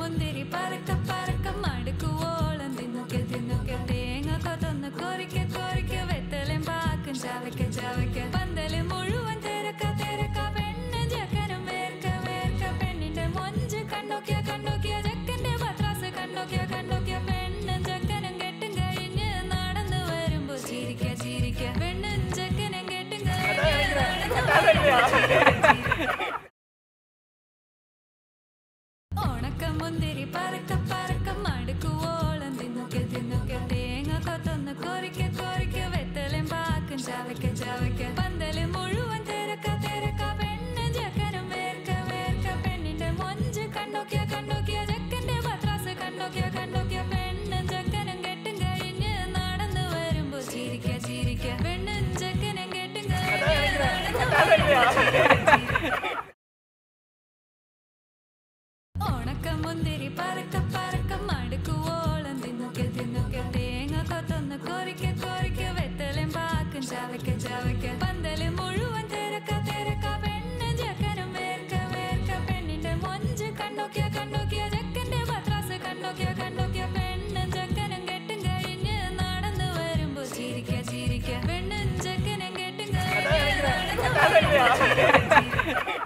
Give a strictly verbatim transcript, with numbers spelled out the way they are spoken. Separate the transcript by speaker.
Speaker 1: മുന്തിരി പറക്ക പറക്ക മടുക്കുവോളം തിന്നുക്കെ തിന്നുക്കെ തേങ്ങ കൊതൊന്ന് കൊറിക്ക കൊറിക്ക വെത്തലും പാക്കും ചവയ്ക്ക ചവയ്ക്ക പന്തല് മുഴുവൻ തിരക്ക തിരക്ക പെണ്ണ് ജക്കനും വേർക്ക വേർക്ക പെണ്ണിന്റെ മൊഞ്ച് കണ്ടോക്കിയ കണ്ടോക്കിയ ജക്കന്റെ പത്രാസ് കണ്ടോക്കിയ കണ്ടോക്കിയ പെണ്ണും ജക്കനും കെട്ടും കഴിഞ്ഞ് നടന്നു വരുമ്പോ ചിരിക്ക ചിരിക്ക പെണ്ണും ജക്കനും കെട്ടും ഉണക്ക മുന്തിരി പറക്ക പറക്ക മടുക്കുവോളം തിന്നുക്കെ തിന്നുക്കെ തേങ്ങ കൊതൊന്ന് കൊറിക്ക കൊറിക്ക വെത്തലും പാക്കും ചവയ്ക്ക ചവയ്ക്ക പന്തല് മുഴുവൻ തിരക്ക തിരക്ക പെണ്ണ് ജക്കനും വേർക്ക വേർക്ക പെണ്ണിന്റെ മൊഞ്ച് കണ്ടോക്കിയ കണ്ടോക്കിയ ജക്കന്റെ പത്രാസ് കണ്ടോക്കിയ കണ്ടോക്കിയ പെണ്ണും ജക്കനും കെട്ടും കഴിഞ്ഞ് നടന്നു വരുമ്പോ ചിരിക്ക ചിരിക്ക പെണ്ണും ജക്കനും കെട്ടും ഉണക്ക മുന്തിരി പറക്ക പറക്ക മടുക്കുവോളം തിന്നുക്കെ തിന്നുക്കെ തേങ്ങ കൊതൊന്ന് കൊറിക്ക കൊറിക്ക വെത്തലും പാക്കും ചവയ്ക്ക ചവയ്ക്ക പന്തല് മുഴുവൻ തിരക്ക തിരക്ക പെണ്ണ് ജക്കനും വേർക്ക വേർക്ക പെണ്ണിന്റെ മൊഞ്ച് കണ്ടോക്കിയ കണ്ടോക്കിയ ജക്കന്റെ പത്രാസ് കണ്ടോക്കിയ കണ്ടോക്കിയ പെണ്ണും ജക്കനും കെട്ടും കഴിഞ്ഞ് നടന്നു വരുമ്പോ ചിരിക്ക ചിരിക്ക പെണ്ണും ജക്കനും കെട്ടും കഴിഞ്ഞ്